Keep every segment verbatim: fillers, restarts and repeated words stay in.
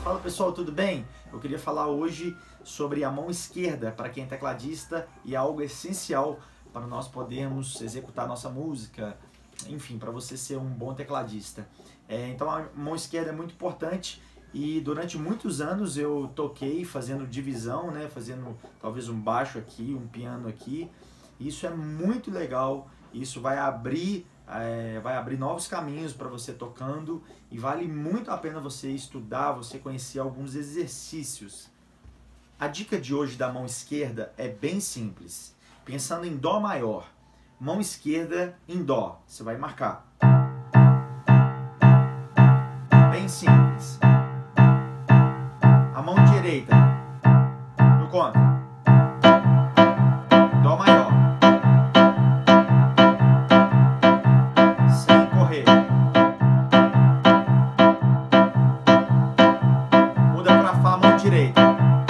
Fala pessoal, tudo bem? Eu queria falar hoje sobre a mão esquerda para quem é tecladista e é algo essencial para nós podermos executar nossa música, enfim, para você ser um bom tecladista. É, então a mão esquerda é muito importante e durante muitos anos eu toquei fazendo divisão, né, fazendo talvez um baixo aqui, um piano aqui. Isso é muito legal, isso vai abrir É, vai abrir novos caminhos para você tocando e vale muito a pena você estudar, você conhecer alguns exercícios. A dica de hoje da mão esquerda é bem simples. Pensando em Dó maior, mão esquerda em Dó, você vai marcar. Bem simples. A mão direita no contra. Dó maior. Direita,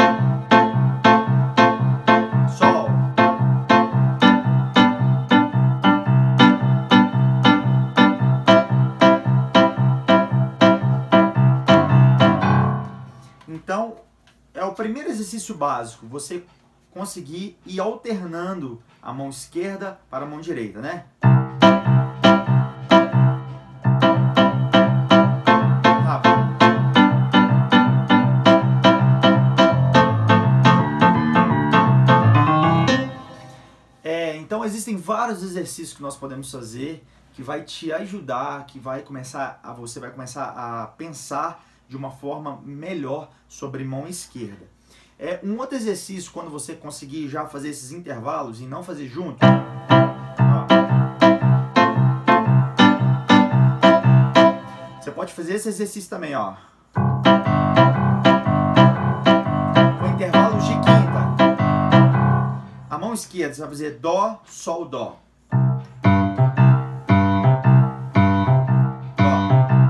Sol, então é o primeiro exercício básico, você conseguir ir alternando a mão esquerda para a mão direita, né? Então existem vários exercícios que nós podemos fazer que vai te ajudar, que vai começar a, você vai começar a pensar de uma forma melhor sobre mão esquerda. É, um outro exercício, quando você conseguir já fazer esses intervalos e não fazer junto, ó, você pode fazer esse exercício também, ó. Com intervalos de quinta. A mão esquerda você vai fazer Dó, Sol, Dó. Dó.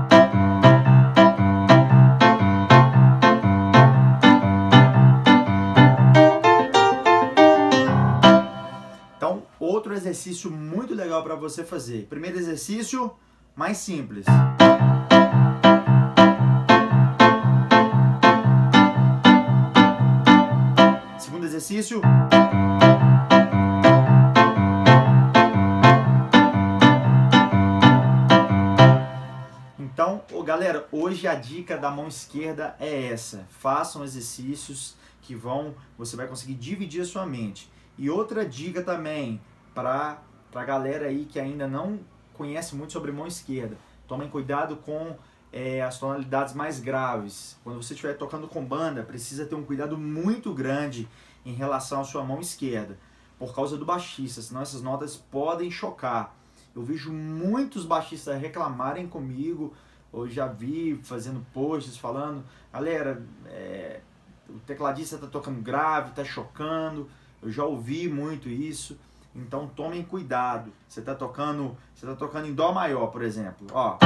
Então, outro exercício muito legal para você fazer. Primeiro exercício, mais simples. Segundo exercício. Então, galera, hoje a dica da mão esquerda é essa. Façam exercícios que vão, você vai conseguir dividir a sua mente. E outra dica também para a galera aí que ainda não conhece muito sobre mão esquerda. Tomem cuidado com é, as tonalidades mais graves. Quando você estiver tocando com banda, precisa ter um cuidado muito grande em relação à sua mão esquerda, por causa do baixista, senão essas notas podem chocar. Eu vejo muitos baixistas reclamarem comigo, eu já vi fazendo posts falando, galera, é, o tecladista está tocando grave, está chocando, eu já ouvi muito isso, então tomem cuidado. Você está tocando, você tá tocando em Dó maior, por exemplo, ó.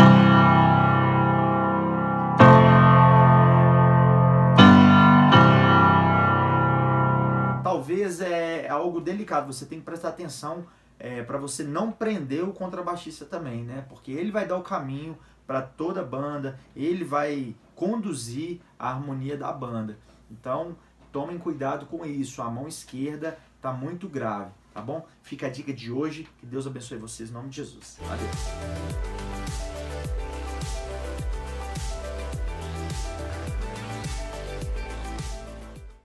Talvez é algo delicado, você tem que prestar atenção é, para você não prender o contrabaixista também, né? Porque ele vai dar o caminho para toda a banda, ele vai conduzir a harmonia da banda. Então, tomem cuidado com isso, a mão esquerda está muito grave, tá bom? Fica a dica de hoje, que Deus abençoe vocês em nome de Jesus. Valeu!